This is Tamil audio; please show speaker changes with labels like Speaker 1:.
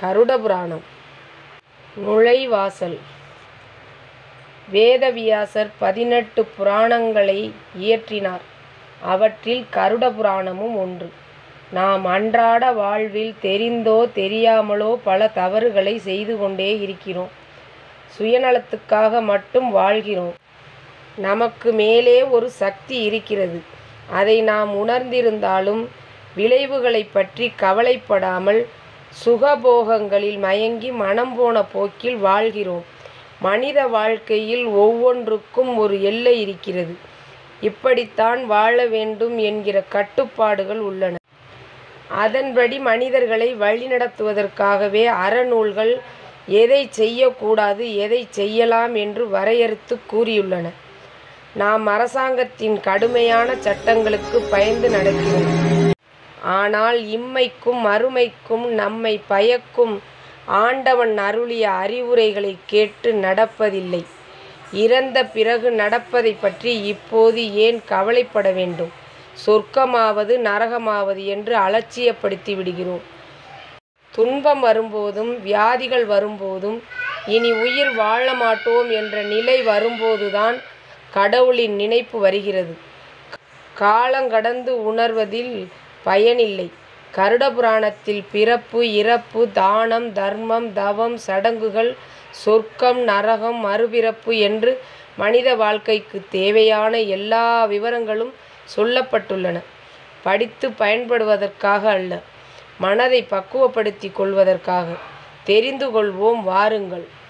Speaker 1: கருடபுராணம். நுழைவாசல். வேதவியாசர் 18 புராணங்களை இயற்றினார். அவற்றில் கருடபுராணமும் ஒன்று. நாம் அன்றாட வாழ்வில் தெரிந்தோ தெரியாமலோ பல தவறுகளை செய்து கொண்டே இருக்கிறோம். சுயநலத்துக்காக மட்டும் வாழ்கிறோம். நமக்கு மேலே ஒரு சக்தி இருக்கிறது. அதை நாம் உணர்ந்திருந்தாலும் விளைவுகளை பற்றி கவலைப்படாமல் சுகபோகங்களில் மயங்கி மனம் போன போக்கில் வாழ்கிறோம். மனித வாழ்க்கையில் ஒவ்வொன்றுக்கும் ஒரு எல்லை இருக்கிறது. இப்படித்தான் வாழ வேண்டும் என்கிற கட்டுப்பாடுகள் உள்ளன. அதன்படி மனிதர்களை வழிநடத்துவதற்காகவே அறநூல்கள் எதை செய்யக்கூடாது, எதை செய்யலாம் என்று வரையறுத்து கூறியுள்ளன. நாம் அரசாங்கத்தின் கடுமையான சட்டங்களுக்கு பயந்து நடக்கிறோம். ஆனால் இம்மைக்கும் மறுமைக்கும் நம்மை பயக்கும் ஆண்டவன் அருளிய அறிவுரைகளை கேட்டு நடப்பதில்லை. இறந்த பிறகு நடப்பதை பற்றி இப்போது ஏன் கவலைப்பட வேண்டும்? சொர்க்கமாவது நரகமாவது என்று அலட்சியப்படுத்தி விடுகிறோம். துன்பம் வரும்போதும் வியாதிகள் வரும்போதும் இனி உயிர் வாழ மாட்டோம் என்ற நிலை வரும்போதுதான் கடவுளின் நினைப்பு வருகிறது. காலங்கடந்து உணர்வதில் பயனில்லை. கருடபுராணத்தில் பிறப்பு, இறப்பு, தானம், தர்மம், தவம், சடங்குகள், சொர்க்கம், நரகம், மறுபிறப்பு என்று மனித வாழ்க்கைக்கு தேவையான எல்லா விவரங்களும் சொல்லப்பட்டுள்ளன. படித்து பயன்படுவதற்காக அல்ல, மனதை பக்குவப்படுத்தி கொள்வதற்காக. தெரிந்து கொள்வோம் வாருங்கள்.